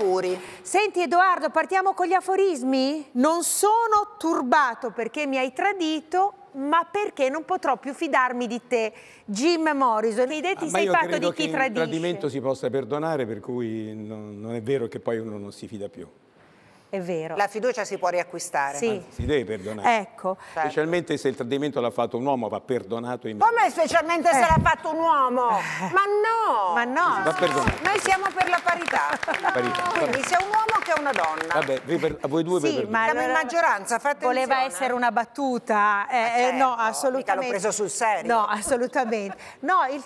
puri. Senti Edoardo, partiamo con gli aforismi? Non sono turbato perché mi hai tradito, ma perché non potrò più fidarmi di te. Jim Morrison, ti sei fatto di chi tradisce. Il tradimento si possa perdonare, per cui non è vero che poi uno non si fida più. È vero. La fiducia si può riacquistare. Sì. Anzi, si deve perdonare. Ecco. Specialmente se il tradimento l'ha fatto un uomo, va perdonato immediatamente. Come specialmente se l'ha fatto un uomo? Ma no! Ma no! Va perdonato. Noi siamo per la parità. Quindi sia un uomo che una donna. Vabbè, a voi due Sì, per ma siamo in maggioranza, fate attenzione. voleva essere una battuta. certo, no, assolutamente. mica l'ho preso sul serio. No, assolutamente. No, il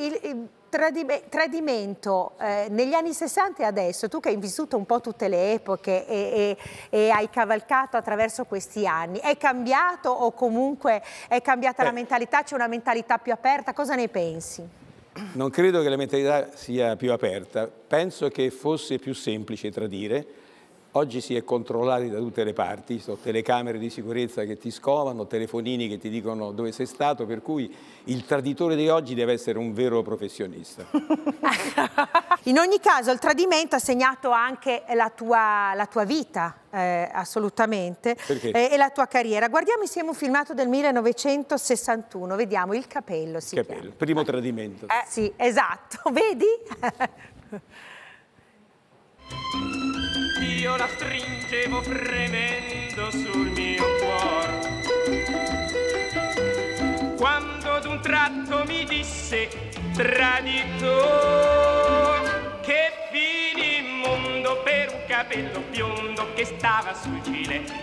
tradimento negli anni 60 e adesso, tu che hai vissuto un po' tutte le epoche e hai cavalcato attraverso questi anni, è cambiato o comunque è cambiata la mentalità? C'è una mentalità più aperta? Cosa ne pensi? Non credo che la mentalità sia più aperta, penso che fosse più semplice tradire. Oggi si è controllati da tutte le parti, sono telecamere di sicurezza che ti scovano, telefonini che ti dicono dove sei stato, per cui il traditore di oggi deve essere un vero professionista. In ogni caso il tradimento ha segnato anche la tua vita, assolutamente, e la tua carriera. Guardiamo insieme un filmato del 1961, vediamo Il capello. Il primo tradimento. Sì, esatto, vedi? Io la stringevo fremendo sul mio cuore, quando d'un tratto mi disse tradito, che fini immondo per un capello biondo che stava sul gilet.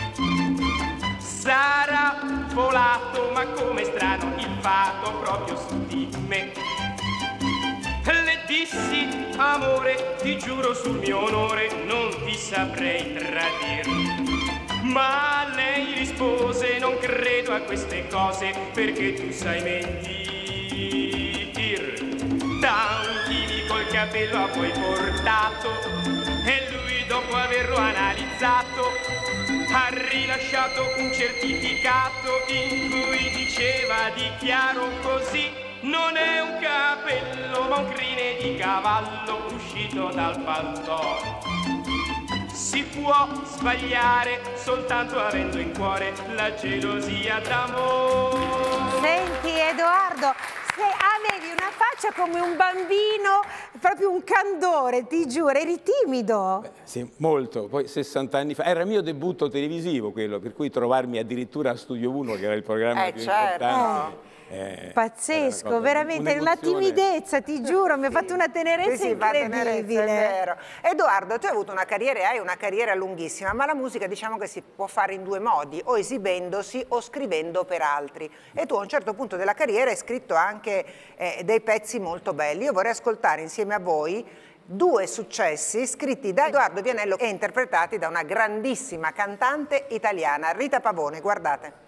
Sarà volato, ma come strano il fato proprio su di me. Le dissi, amore, ti giuro sul mio onore, non ti saprei tradir. Ma lei rispose, non credo a queste cose, perché tu sai mentir. Tanti col capello ha poi portato, e lui dopo averlo analizzato ha rilasciato un certificato in cui diceva, dichiaro così, non è un capello ma un crine di cavallo uscito dal paltò. Si può sbagliare soltanto avendo in cuore la gelosia d'amore. Senti Edoardo, avevi una faccia come un bambino, proprio un candore, ti giuro, eri timido. Sì, molto. Poi 60 anni fa, era il mio debutto televisivo quello, per cui trovarmi addirittura a Studio 1, che era il programma più importante. Pazzesco, veramente, una timidezza, ti giuro, mi ha fatto una tenerezza incredibile. È vero. Edoardo, tu hai avuto una carriera, hai una carriera lunghissima, ma la musica diciamo che si può fare in due modi, o esibendosi o scrivendo per altri. E tu a un certo punto della carriera hai scritto anche dei pezzi molto belli. Io vorrei ascoltare insieme a voi due successi scritti da Edoardo Vianello e interpretati da una grandissima cantante italiana, Rita Pavone. Guardate.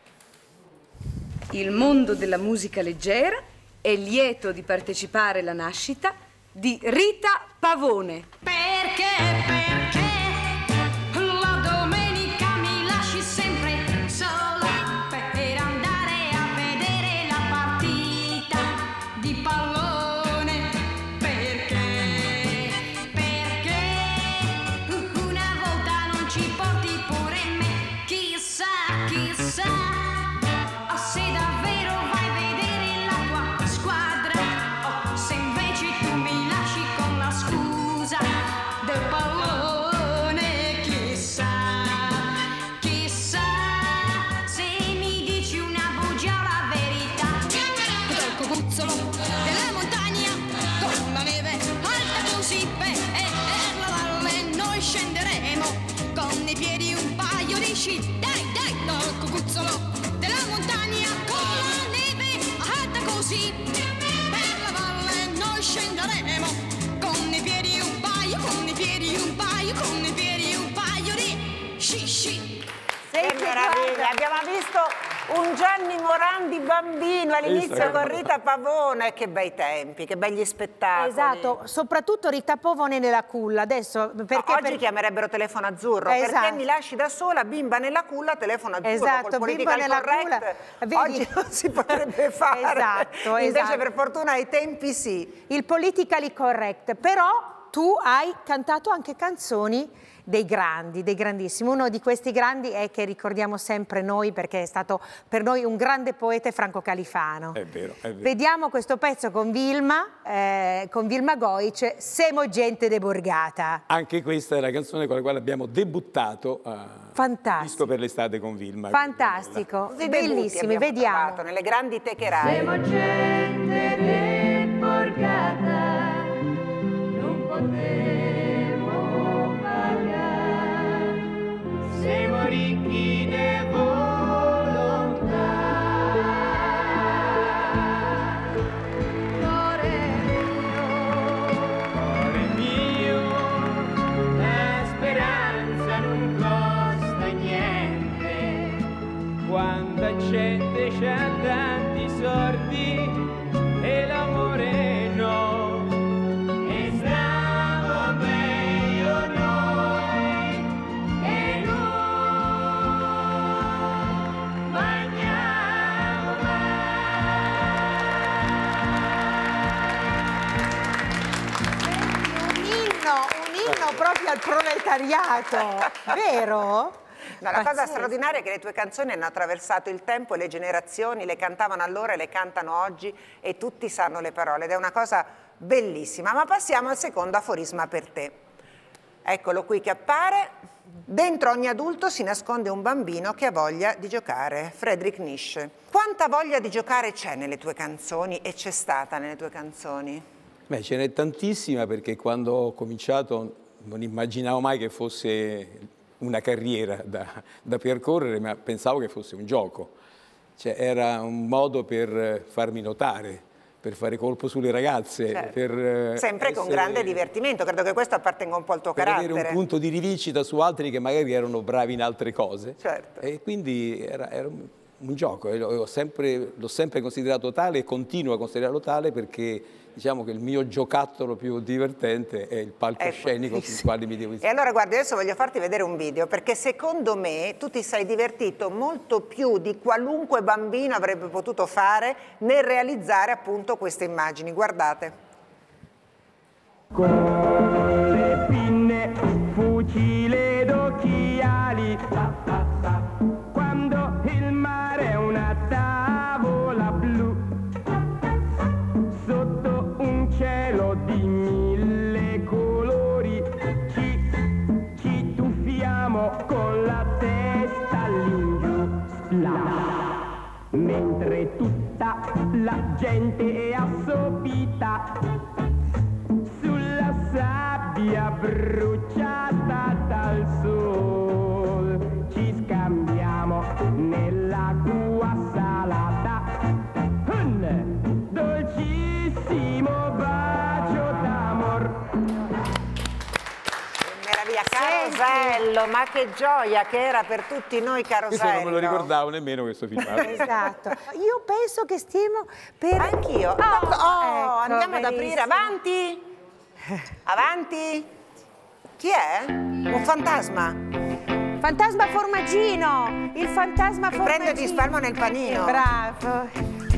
Il mondo della musica leggera è lieto di partecipare alla nascita di Rita Pavone. Perché la domenica mi lasci sempre sola per andare a vedere la partita di pallone? Perché una volta non ci porti pure me? Chissà se davvero vai a vedere la tua squadra, o se invece tu mi lasci con la scusa del pallone. Chissà se mi dici una bugia o la verità. Dal cocuzzolo della montagna, con la neve alta così, per la valle noi scenderemo con i piedi un paio di sci. Dai, dal cocuzzolo della montagna, con la neve alta così, per la valle noi scenderemo con i piedi un paio, con i piedi un paio, con i piedi un paio di sci. Che meraviglia, abbiamo visto un Gianni Morandi bambino all'inizio con Rita Pavone. Che bei tempi, che begli spettacoli. Esatto, soprattutto Rita Pavone nella culla. Adesso, perché oggi chiamerebbe telefono azzurro, perché mi lasci da sola, bimba nella culla, telefono azzurro. Esatto, col bimba nella culla. Oggi non si potrebbe fare. Esatto, invece per fortuna ai tempi sì. Il politically correct, però tu hai cantato anche canzoni dei grandi, dei grandissimi. Uno di questi grandi è che ricordiamo sempre noi perché è stato per noi un grande poeta, Franco Califano. È vero, è vero. Vediamo questo pezzo con Vilma Goic, Semo gente de Borgata. Anche questa è la canzone con la quale abbiamo debuttato a Disco per l'estate con Vilma. Fantastico, bellissimi, vediamo. Nelle grandi techerai. Siamo gente de Borgata, non potremo pagare. Siamo ricchi di volontà. Cuore mio, la speranza non costa niente. Quanta gente c'ha tanti sordi e l'amore no. E stiamo meglio noi e non mangiamo Un inno proprio al proletariato, vero? No, la cosa straordinaria è che le tue canzoni hanno attraversato il tempo e le generazioni, le cantavano allora e le cantano oggi e tutti sanno le parole ed è una cosa bellissima. Ma passiamo al secondo aforisma per te. Eccolo qui che appare. Dentro ogni adulto si nasconde un bambino che ha voglia di giocare. Friedrich Nietzsche. Quanta voglia di giocare c'è nelle tue canzoni e c'è stata nelle tue canzoni? Beh, ce n'è tantissima perché quando ho cominciato non immaginavo mai che fosse una carriera da percorrere, ma pensavo che fosse un gioco. Cioè, era un modo per farmi notare, per fare colpo sulle ragazze. Certo. Per sempre con grande divertimento, credo che questo appartenga un po' al tuo per carattere. avere un punto di rivincita su altri che magari erano bravi in altre cose. Certo. E quindi era un gioco, e l'ho sempre considerato tale e continuo a considerarlo tale perché diciamo che il mio giocattolo più divertente è il palcoscenico sul quale mi devo E ispirare. allora guardi, adesso voglio farti vedere un video perché secondo me tu ti sei divertito molto più di qualunque bambino avrebbe potuto fare nel realizzare appunto queste immagini. Guardate. Con le pinne, fucile ed occhiali, quando il mare è una tavola blu, sotto un cielo di 1000 colori, ci tuffiamo con la testa all'ingiù, mentre tutta la gente è assopita sulla sabbia bruciata dal sol, ci scambiamo nell'acqua salata un dolcissimo bacio d'amor. Meraviglia, Carosello, ma che gioia che era per tutti noi Carosello. Questo non me lo ricordavo nemmeno questo filmato. Esatto. Io penso che stiamo per... Anch'io. ecco, Andiamo ad aprire, benissimo. avanti. Avanti. Chi è? Un fantasma. Fantasma Formaggino, il fantasma Ti Formaggino. prendo e ti spalmo nel panino. Bravo.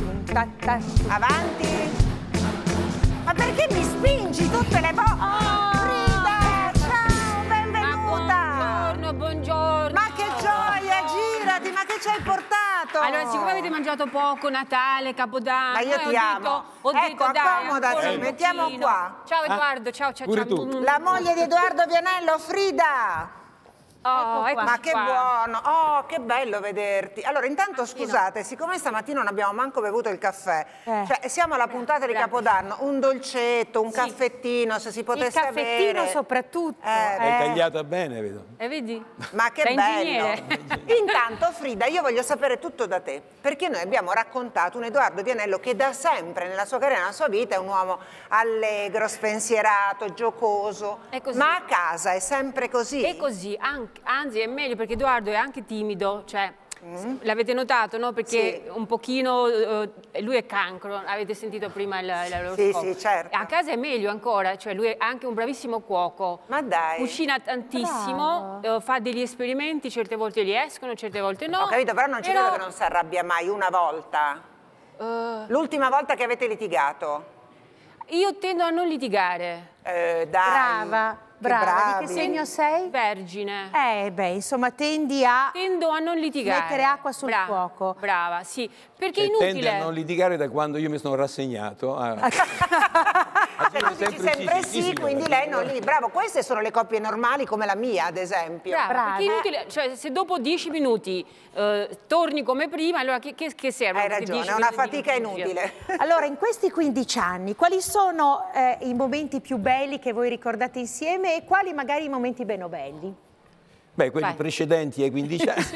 Avanti. Ma perché mi spingi tutte le volte? Frida, ciao, benvenuta. Buongiorno. Ma che gioia, girati, ma che ci hai portato? Allora, siccome avete mangiato poco, Natale, Capodanno, Ma io ti amo. Ho Ecco, detto, dai, accomodati, ancora un mettiamo pochino. qua. Ciao Edoardo, ciao, ciao, Pure ciao. tu. La moglie di Edoardo Vianello, Frida. Oh, ecco Ma che qua. buono, oh che bello vederti. Allora intanto scusate, siccome stamattina non abbiamo manco bevuto il caffè, cioè siamo alla puntata di Grazie. Capodanno, un dolcetto, un caffettino, se si Il potesse caffettino avere. soprattutto. L'hai tagliata bene, vedo. Vedi? Ma che Da bello! ingegnere. Intanto Frida, io voglio sapere tutto da te, perché noi abbiamo raccontato un Edoardo Vianello che da sempre nella sua carriera, nella sua vita è un uomo allegro, spensierato, giocoso, È così. ma a casa è sempre così. È così, anzi è meglio perché Edoardo è anche timido, cioè l'avete notato, no? Perché Sì. un pochino lui è cancro, avete sentito prima l'oroscopo. Sì, certo. A casa è meglio ancora, cioè lui è anche un bravissimo cuoco. Ma dai. Cucina tantissimo, fa degli esperimenti, certe volte gli escono, certe volte no. Ho capito, però non ci credo che non si arrabbia mai una volta. L'ultima volta che avete litigato. Io tendo a non litigare. Dai. Brava. Brava, di che segno sei? Vergine. Insomma, Tendo a non litigare. mettere acqua sul fuoco. Brava, sì. Perché è Tende inutile. a non litigare da quando io mi sono rassegnato a... Se tu dici sempre sì, quindi lei non li... Bravo, queste sono le coppie normali come la mia, ad esempio. Brava, perché è inutile, cioè se dopo 10 minuti torni come prima, allora che serve? Hai ragione, è una fatica inutile. Allora, in questi 15 anni, quali sono i momenti più belli che voi ricordate insieme e quali magari i momenti meno belli? Beh, quelli precedenti ai 15 anni.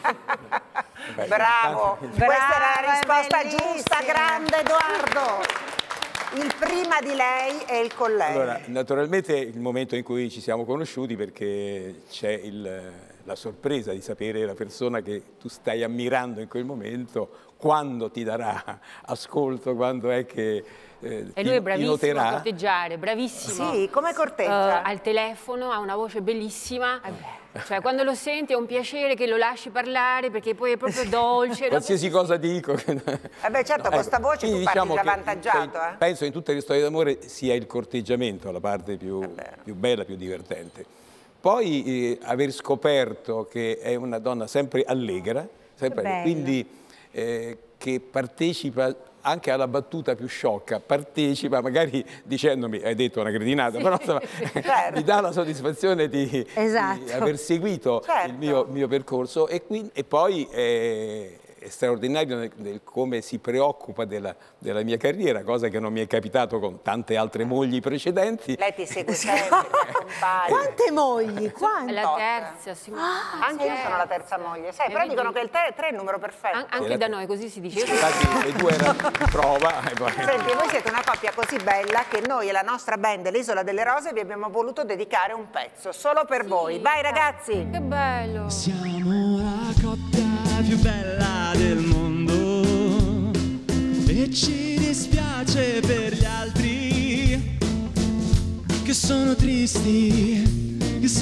Bravo, questa era la risposta giusta, grande Edoardo. Il prima di lei e il con lei. Allora, naturalmente il momento in cui ci siamo conosciuti, perché c'è la sorpresa di sapere la persona che tu stai ammirando in quel momento, quando ti darà ascolto, quando è che e lui è bravissimo a corteggiare, bravissimo. Sì, come corteggia? Al telefono, ha una voce bellissima. Cioè, quando lo senti è un piacere che lo lasci parlare, perché poi è proprio dolce. Qualsiasi cosa dico. Beh, certo, con sta voce tu parti già avvantaggiato. Penso in tutte le storie d'amore sia il corteggiamento la parte più bella, più divertente. Poi aver scoperto che è una donna sempre allegra, quindi che partecipa anche alla battuta più sciocca, partecipa magari dicendomi hai detto una cretinata, però insomma, mi dà la soddisfazione di aver seguito il mio percorso e poi è straordinario nel come si preoccupa della mia carriera, cosa che non mi è capitato con tante altre mogli precedenti. Lei ti segue sempre, compare. Quante mogli? Quante? La terza, sì. Anche io sono la terza moglie, sai, però dicono che il 3 è il numero perfetto. Anche da noi così si dice. Infatti le due erano in prova. Senti, voi siete una coppia così bella che noi e la nostra band, l'Isola delle Rose, vi abbiamo voluto dedicare un pezzo solo per voi. Vai ragazzi! Che bello! Siamo la coppia più bella del mondo e ci dispiace per gli altri che sono tristi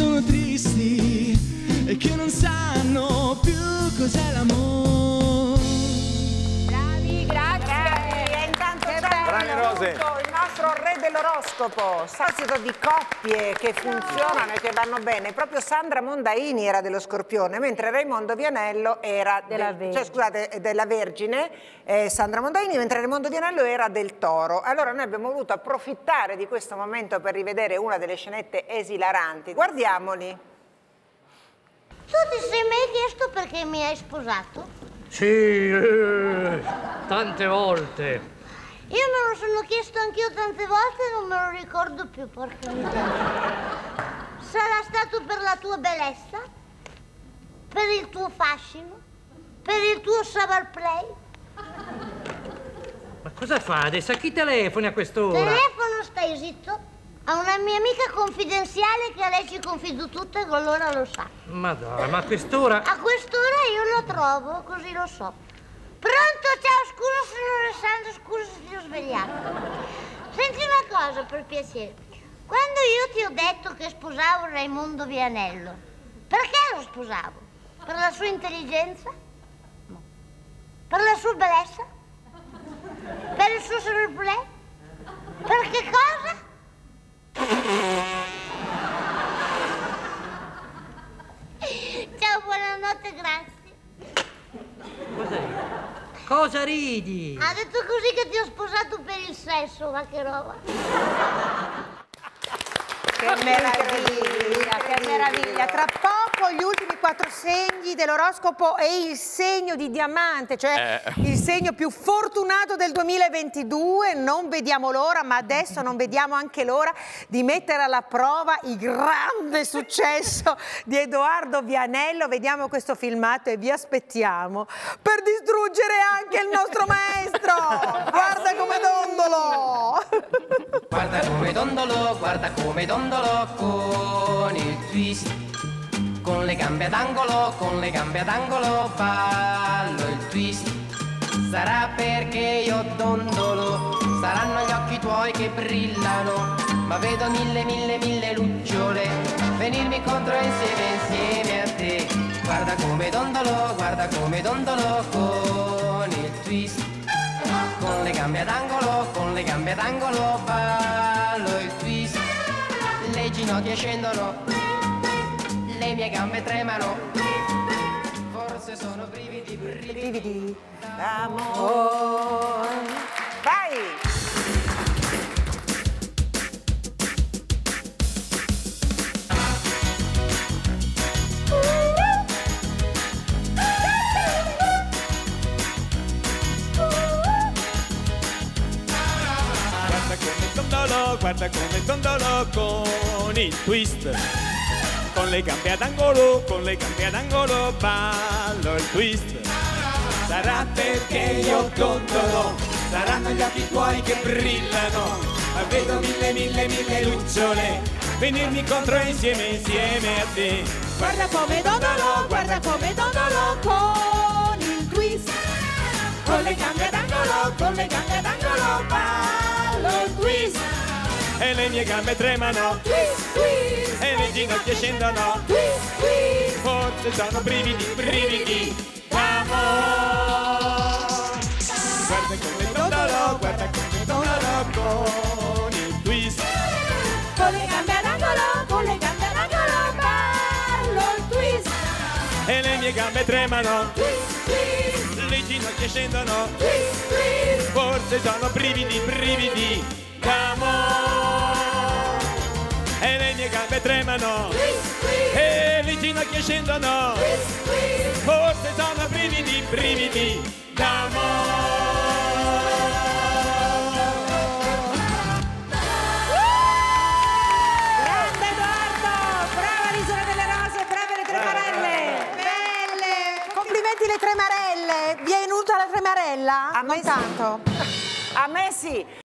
e che non sanno più cos'è l'amore. Bravi, grazie! E intanto c'è il nostro re dell'oroscopo, sassito di coppie che funzionano e che vanno bene. Proprio Sandra Mondaini era dello Scorpione, mentre Raimondo Vianello era della Vergine, Sandra Mondaini, mentre Raimondo Vianello era del Toro. Allora noi abbiamo voluto approfittare di questo momento per rivedere una delle scenette esilaranti. Guardiamoli. Tu ti sei mai chiesto perché mi hai sposato? Sì, tante volte. Io me lo sono chiesto anch'io tante volte e non me lo ricordo più, porca miseria. Sarà stato per la tua bellezza? Per il tuo fascino? Per il tuo savoir play? Ma cosa fa adesso? A chi telefoni a quest'ora? Telefono, stai zitto. A una mia amica confidenziale che a lei ci confido tutto e allora lo sa. Ma dai, ma a quest'ora? A quest'ora io lo trovo, così lo so. Pronto? Ciao, scusa sono Alessandro, scusa se ti ho svegliato. Senti una cosa, per piacere. Quando io ti ho detto che sposavo Raimondo Vianello, perché lo sposavo? Per la sua intelligenza? No. Per la sua bellezza? Per il suo savoir play? Per che cosa? Ciao, buonanotte, grazie. Cosa ridi? Ha detto così che ti ho sposato per il sesso, ma che roba. Che meraviglia, che meraviglia. Tra poco gli ultimi 4 segni dell'oroscopo e il segno di diamante, cioè il segno più fortunato del 2022. Non vediamo l'ora, ma adesso non vediamo anche l'ora di mettere alla prova il grande successo di Edoardo Vianello. Vediamo questo filmato e vi aspettiamo per distruggere anche il nostro maestro. Guarda come dondolo! Guarda come dondolo, guarda come dondolo con il twist. Con le gambe ad angolo, con le gambe ad angolo ballo il twist. Sarà perché io dondolo, saranno gli occhi tuoi che brillano, ma vedo mille lucciole venirmi incontro insieme a te. Guarda come dondolo con il twist. Con le gambe ad angolo, con le gambe ad angolo ballo il twist. ginocchia scendono, le mie gambe tremano, forse sono brividi d'amore. Vai! Guarda come dondolo con il twist, con le gambe ad angolo, ballo il twist. Sarà perché io dondolo, saranno gli occhi tuoi che brillano, ma vedo mille lucciole venirmi contro insieme a te. Guarda come dondolo con il twist, con le gambe ad angolo, ballo il twist. E le mie gambe tremano, Twist, twist, e le ginocchia scendono, twist, twist. forse sono brividi d'amore. Guarda come dondolo con il twist, Con le gambe ad angolo, ballo il twist. e le mie gambe tremano, Twist, twist, le ginocchia scendono, twist, twist. forse sono brividi d'amore. E le mie gambe tremano, Twist, twist, e le ginocchia scendono, twist, twist. forse sono brividi d'amore. Grande Edoardo, brava l'Isola delle Rose, brave le Tremarelle. Belle. Complimenti le Tremarelle. Vi è venuta la Tremarella? A me Non sì. tanto. A me sì.